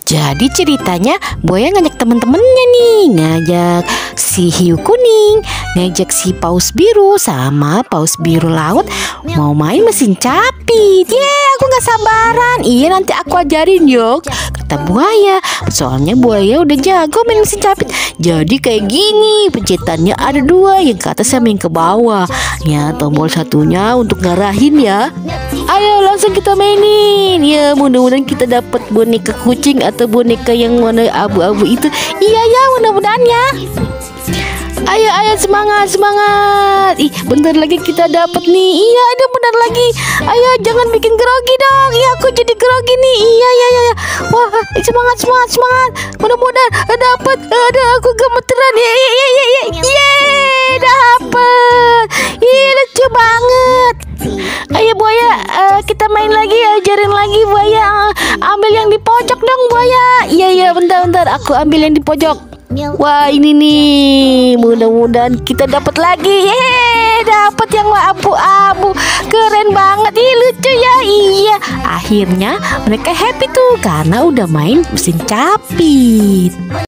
Jadi ceritanya buaya ngajak temen-temennya nih, ngajak si hiu kuning, ngajak si paus biru sama paus biru laut mau main mesin capit. Aku gak sabaran. Iya, nanti aku ajarin yuk, kata buaya. Soalnya buaya udah jago main mesin capit. Jadi kayak gini, pencetannya ada dua, yang ke atas sama yang ke bawah. Ya, tombol satunya untuk ngarahin ya. Ayo langsung kita mainin. Ya, mudah-mudahan kita dapat boneka kucing atau boneka yang warna abu-abu itu. Iya ya, mudah-mudahan ya. Ayo semangat. Ih, bentar lagi kita dapat nih. Iya, ada bentar lagi. Ayo, jangan bikin grogi dong. Iya, aku jadi grogi nih. Iya. Wah, semangat. Mudah-mudahan dapat. Ada aku gemeteran. Iya, dapat. Ih, lucu banget. Ayo buaya, kita main lagi, ajarin lagi buaya. Ambil yang di pojok dong buaya. Iya, bentar. Aku ambil yang di pojok. Wah, ini nih, mudah-mudahan kita dapat lagi. Dapat yang abu-abu, keren banget. Ih, lucu ya. Iya, akhirnya mereka happy tuh karena udah main mesin capit.